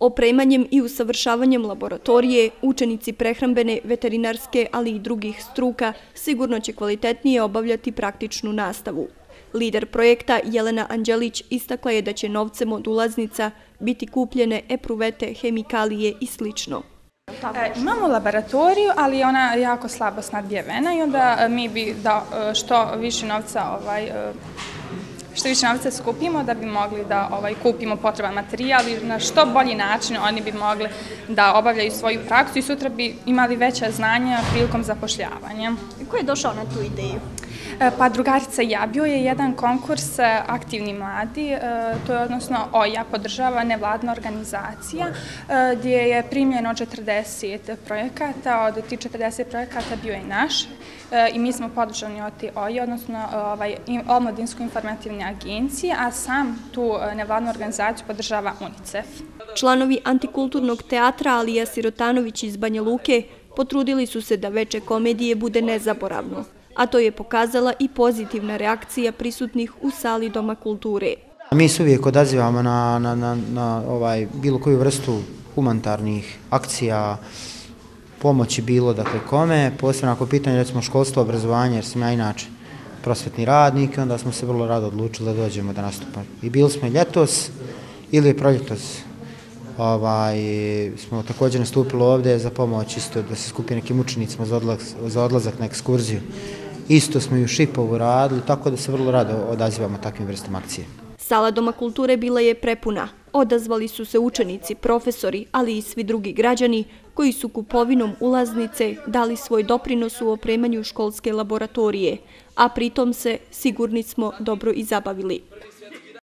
Opremanjem i usavršavanjem laboratorije, učenici prehrambene, veterinarske, ali i drugih struka sigurno će kvalitetnije obavljati praktičnu nastavu. Lider projekta Jelena Anđelić istakla je da će novcem od ulaznica biti kupljene epruvete, hemikalije i sl. Imamo laboratoriju, ali ona je jako slabo snabdjevena i onda mi bi da što više novca skupimo da bi mogli da kupimo potreban materijal i na što bolji način oni bi mogli da obavljaju svoju praksu i sutra bi imali veća znanja prilikom zapošljavanja. Ko je došao na tu ideju? Pa drugarica i ja, bio je jedan konkurs Aktivni mladi, to je odnosno OJA, podržava nevladna organizacija, gdje je primljeno 40 projekata, od tih 40 projekata bio je naš i mi smo podržani od te OJA, odnosno Omladinsko-informativne agencije, a sam tu nevladnu organizaciju podržava UNICEF. Članovi Antikulturnog teatra Alija Sirotanović iz Banja Luke potrudili su se da veče komedije bude nezaboravno, a to je pokazala i pozitivna reakcija prisutnih u sali Doma kulture. Mi se uvijek odazivamo na bilo koju vrstu humanitarnih akcija, pomoći bilo dakle kome, posebno ako pitanje recimo školstvo, obrazovanje, jer sam ja inače prosvetni radnik, onda smo se vrlo rado odlučili da dođemo da nastupamo. I bili smo ljetos ili proljetos. Smo također nastupili ovdje za pomoć isto da se skupi nekim učenicima za odlazak na ekskurziju. Isto smo i u Šipovu radili, tako da se vrlo rado odazivamo takvim vrstama akcije. Sala Doma kulture bila je prepuna. Odazvali su se učenici, profesori, ali i svi drugi građani koji su kupovinom ulaznice dali svoj doprinos u opremanju školske laboratorije, a pritom se, sigurni smo, dobro i zabavili.